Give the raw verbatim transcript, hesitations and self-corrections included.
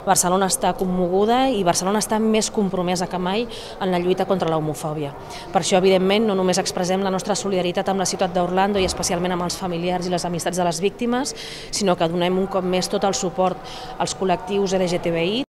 Barcelona està commoguda i Barcelona està més compromesa que mai en la lluita contra l'homofòbia. Per això, evidentment, no només expressem la nostra solidaritat amb la ciutat d'Orlando i especialment amb els familiars i les amistats de les víctimes, sinó que donem un cop més tot el suport als col·lectius L G T B I.